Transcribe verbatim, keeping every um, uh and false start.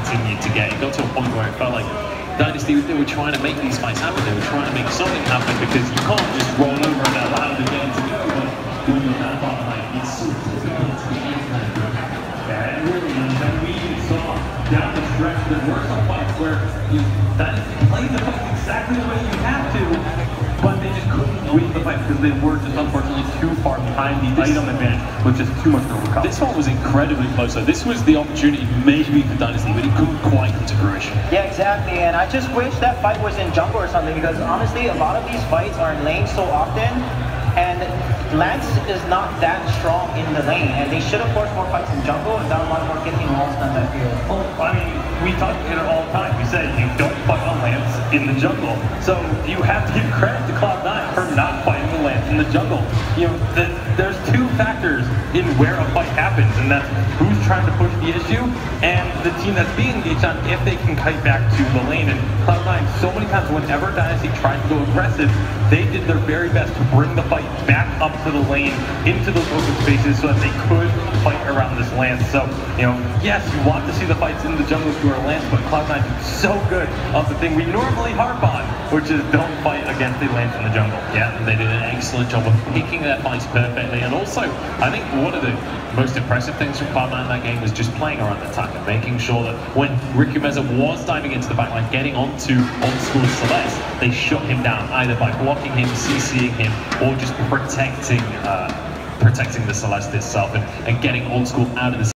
continued to get. It got to a point where it felt like Dynasty, they were trying to make these fights happen. They were trying to make something happen because you can't just roll over and allow the game to go. But when you're that far behind, it's so difficult to get into that group. Yeah, and really, and we saw down the stretch there were some fights where you Dynasty played the fight exactly the way you have to, but they just couldn't win the fight because they were just unfortunately too far behind. The this, item advantage was just too much to overcome. This one was incredibly close. So this was the opportunity maybe for Dynasty, but it couldn't quite come to fruition. Yeah, exactly. And I just wish that fight was in jungle or something, because honestly, a lot of these fights are in lane so often, and Lance is not that strong in the lane, and they should have forced more fights in jungle and done a lot more getting walls on that field. Well, I mean, we talk about it all the time. We say you don't fight on Lance in the jungle. So you have to give credit to Cloud nine for not fighting the Lance in the jungle. You know, the, there's two factors in where a fight happens, and that's who's trying to push the issue and the team that's being engaged on if they can kite back to the lane. And Cloud nine, so many times whenever Dynasty tried to go aggressive, they did their very best to bring the fight back up to the lane, into those open spaces, so that they could fight around this Lance. So, you know, yes, you want to see the fights in the jungle if you are Lance, but Cloud nine is so good of the thing we normally harp on, which is don't fight against the Lance in the jungle. Yeah, they did an excellent job of picking their fights perfectly, and also, I think one of the most impressive things from Cloud nine in that game was just playing around the attack and making sure that when Ricky Meza was diving into the backline, getting onto Old School Celeste, they shut him down either by blocking him, CCing him, or just protecting uh, protecting the Celeste itself and, and getting Old School out of the